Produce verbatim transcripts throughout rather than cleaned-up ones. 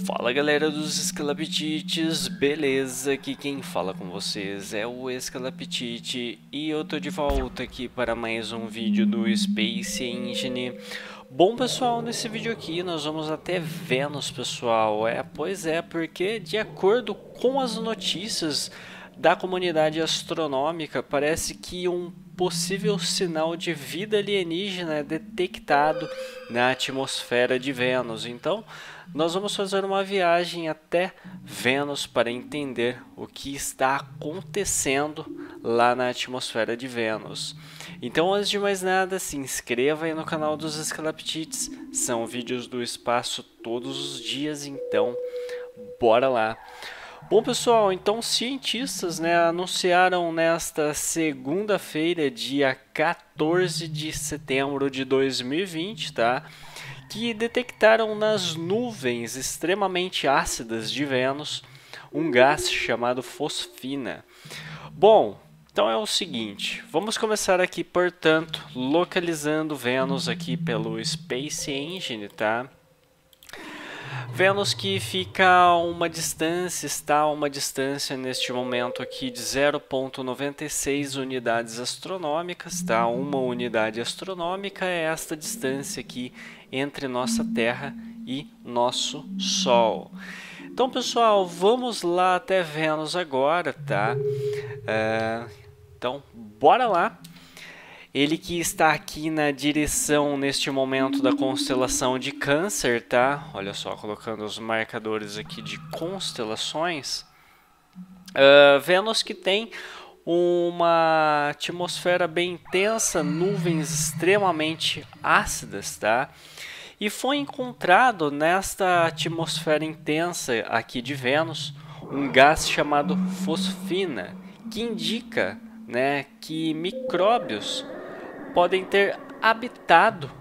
Fala galera dos Escalapitites, beleza? Aqui quem fala com vocês é o Escalapitite e eu tô de volta aqui para mais um vídeo do Space Engine. Bom pessoal, nesse vídeo aqui nós vamos até Vênus pessoal, é, pois é, porque de acordo com as notícias da comunidade astronômica, parece que um possível sinal de vida alienígena é detectado na atmosfera de Vênus. Então, nós vamos fazer uma viagem até Vênus para entender o que está acontecendo lá na atmosfera de Vênus. Então, antes de mais nada, se inscreva aí no canal dos Escalapitites. São vídeos do espaço todos os dias, então bora lá. Bom pessoal, então cientistas, né, anunciaram nesta segunda-feira, dia quatorze de setembro de dois mil e vinte, tá, que detectaram nas nuvens extremamente ácidas de Vênus um gás chamado fosfina. Bom, então é o seguinte, vamos começar aqui, portanto, localizando Vênus aqui pelo Space Engine, tá? Vênus que fica a uma distância, está a uma distância neste momento aqui de zero vírgula noventa e seis unidades astronômicas, tá? Uma unidade astronômica é esta distância aqui entre nossa Terra e nosso Sol. Então, pessoal, vamos lá até Vênus agora, tá? É, então, bora lá. Ele que está aqui na direção, neste momento, da constelação de Câncer, tá? Olha só, colocando os marcadores aqui de constelações. Uh, Vênus que tem uma atmosfera bem intensa, nuvens extremamente ácidas, tá? E foi encontrado nesta atmosfera intensa aqui de Vênus um gás chamado fosfina, que indica, né, que micróbios podem ter habitado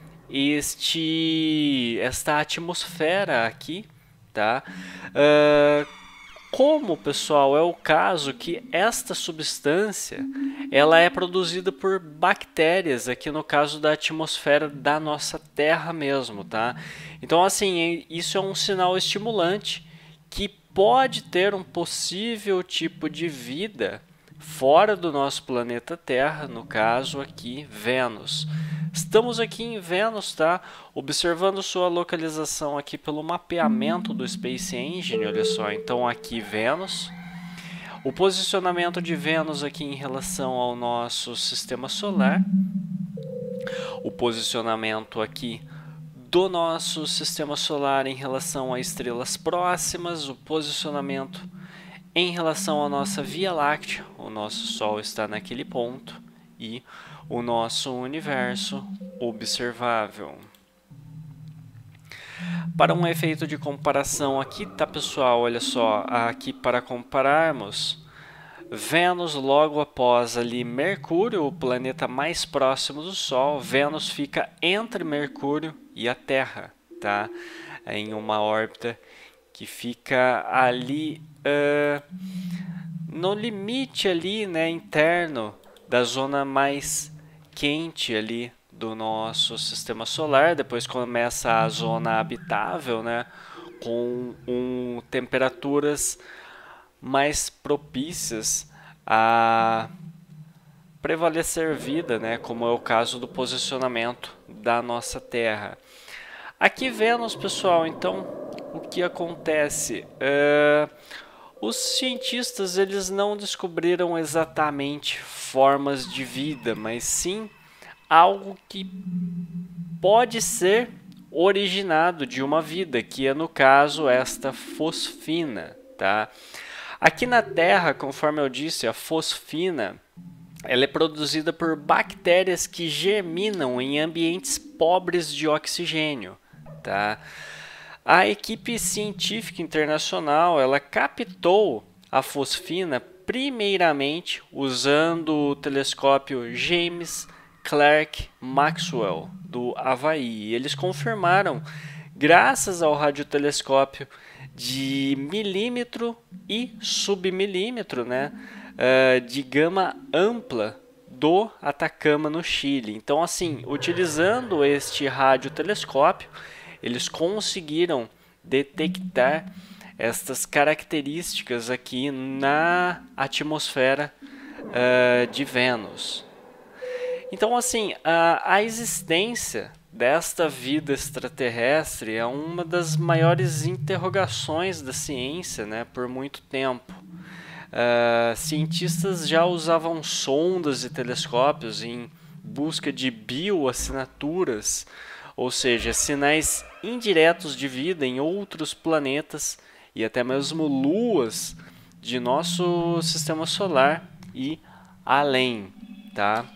este, esta atmosfera aqui, tá? Uh, como, pessoal, é o caso que esta substância ela é produzida por bactérias, aqui no caso da atmosfera da nossa Terra mesmo, tá? Então, assim, isso é um sinal estimulante que pode ter um possível tipo de vida fora do nosso planeta Terra, no caso aqui Vênus. Estamos aqui em Vênus, tá? Observando sua localização aqui pelo mapeamento do Space Engine, olha só. Então aqui Vênus. O posicionamento de Vênus aqui em relação ao nosso sistema solar. O posicionamento aqui do nosso sistema solar em relação a estrelas próximas. O posicionamento em relação à nossa Via Láctea, o nosso Sol está naquele ponto e o nosso universo observável. Para um efeito de comparação aqui, tá pessoal, olha só, aqui para compararmos, Vênus logo após ali Mercúrio, o planeta mais próximo do Sol, Vênus fica entre Mercúrio e a Terra, tá? Em uma órbita que fica ali uh, no limite ali, né, interno da zona mais quente ali do nosso sistema solar. Depois começa a zona habitável, né, com um, temperaturas mais propícias a prevalecer vida, né, como é o caso do posicionamento da nossa Terra. Aqui Vênus, pessoal, então o que acontece? Uh, os cientistas eles não descobriram exatamente formas de vida, mas sim algo que pode ser originado de uma vida, que é no caso esta fosfina, tá? Aqui na Terra, conforme eu disse, a fosfina ela é produzida por bactérias que germinam em ambientes pobres de oxigênio, tá? A equipe científica internacional ela captou a fosfina primeiramente usando o telescópio James Clerk Maxwell do Havaí. Eles confirmaram, graças ao radiotelescópio de milímetro e submilímetro, né, de gama ampla do Atacama, no Chile. Então, assim, utilizando este radiotelescópio, eles conseguiram detectar estas características aqui na atmosfera uh, de Vênus. Então, assim, a, a existência desta vida extraterrestre é uma das maiores interrogações da ciência, né, por muito tempo. Uh, cientistas já usavam sondas e telescópios em busca de bioassinaturas, ou seja, sinais indiretos de vida em outros planetas e até mesmo luas de nosso sistema solar e além, tá?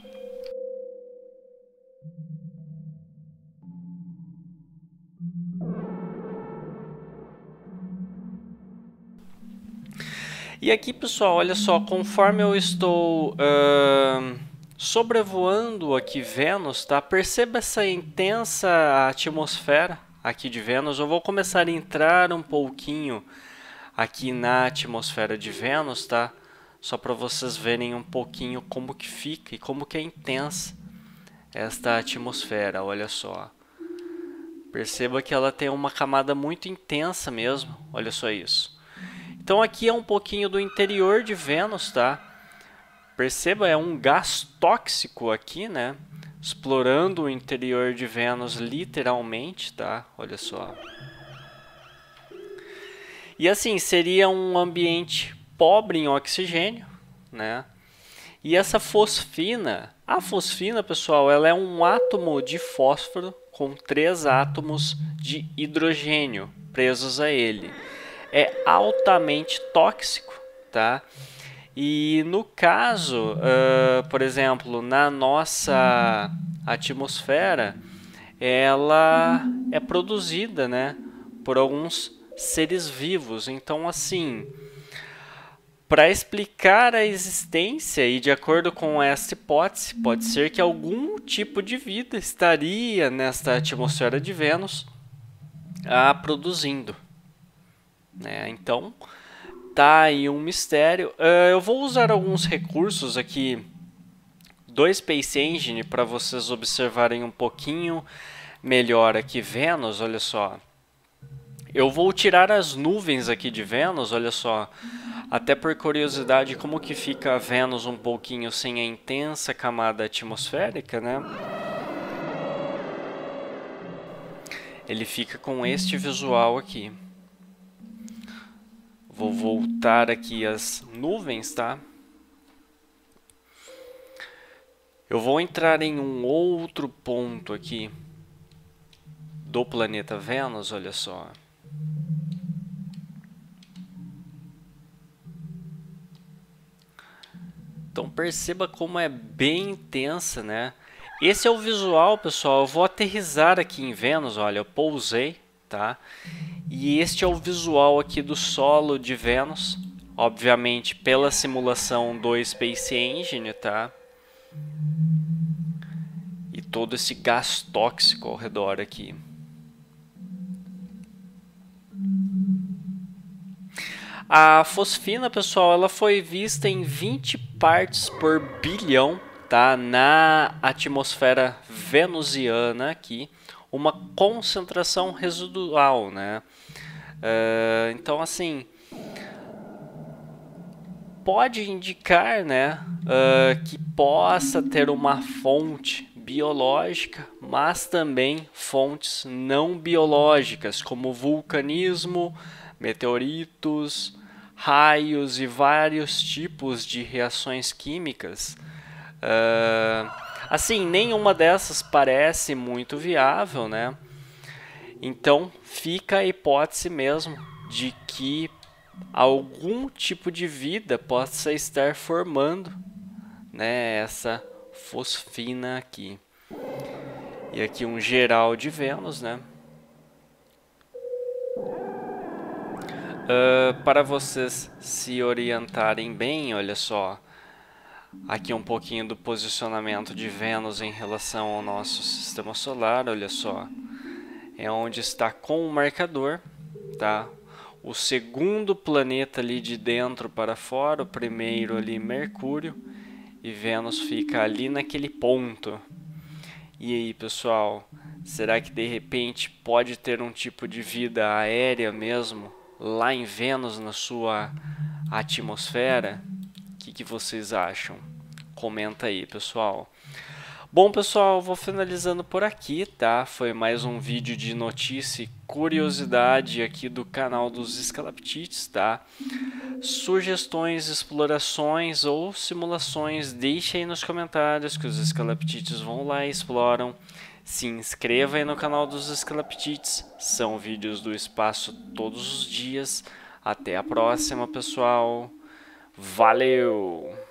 E aqui, pessoal, olha só, conforme eu estou uh, sobrevoando aqui Vênus, tá? Perceba essa intensa atmosfera aqui de Vênus. Eu vou começar a entrar um pouquinho aqui na atmosfera de Vênus, tá? Só para vocês verem um pouquinho como que fica e como que é intensa esta atmosfera, olha só. Perceba que ela tem uma camada muito intensa mesmo, olha só isso. Então aqui é um pouquinho do interior de Vênus, tá? Perceba, é um gás tóxico aqui, né? Explorando o interior de Vênus literalmente, tá? Olha só. E assim, seria um ambiente pobre em oxigênio, né? E essa fosfina, a fosfina, pessoal, ela é um átomo de fósforo com três átomos de hidrogênio presos a ele. É altamente tóxico, tá? E no caso, uh, por exemplo, na nossa atmosfera, ela é produzida, né, por alguns seres vivos. Então, assim, para explicar a existência e de acordo com essa hipótese, pode ser que algum tipo de vida estaria nesta atmosfera de Vênus a produzindo. Né? Então, tá aí um mistério. Uh, eu vou usar alguns recursos aqui do Space Engine para vocês observarem um pouquinho melhor aqui Vênus, olha só. Eu vou tirar as nuvens aqui de Vênus, olha só. Até por curiosidade, como que fica Vênus um pouquinho sem a intensa camada atmosférica, né? Ele fica com este visual aqui. Vou voltar aqui as nuvens, tá? Eu vou entrar em um outro ponto aqui do planeta Vênus, olha só. Então perceba como é bem intensa, né? Esse é o visual, pessoal. Eu vou aterrissar aqui em Vênus, olha, eu pousei, tá? E este é o visual aqui do solo de Vênus, obviamente pela simulação do Space Engine, tá? E todo esse gás tóxico ao redor aqui. A fosfina, pessoal, ela foi vista em vinte partes por bilhão, tá? Na atmosfera venusiana aqui, uma concentração residual, né? Uh, então, assim, pode indicar, né, uh, que possa ter uma fonte biológica, mas também fontes não biológicas, como vulcanismo, meteoritos, raios e vários tipos de reações químicas. Uh, assim, nenhuma dessas parece muito viável, né? Então, fica a hipótese mesmo de que algum tipo de vida possa estar formando, né, essa fosfina aqui. E aqui um geral de Vênus, né? Uh, para vocês se orientarem bem, olha só. Aqui um pouquinho do posicionamento de Vênus em relação ao nosso sistema solar, olha só. É onde está com o marcador, tá? O segundo planeta ali de dentro para fora, o primeiro ali Mercúrio, e Vênus fica ali naquele ponto. E aí, pessoal, Será que de repente pode ter um tipo de vida aérea mesmo lá em Vênus, na sua atmosfera? O que, que vocês acham? Comenta aí, pessoal. Bom, pessoal, vou finalizando por aqui, tá? Foi mais um vídeo de notícia e curiosidade aqui do canal dos Escalaptites, tá? Sugestões, explorações ou simulações, deixe aí nos comentários que os Escalaptites vão lá e exploram. Se inscreva aí no canal dos Escalaptites, são vídeos do espaço todos os dias. Até a próxima, pessoal. Valeu!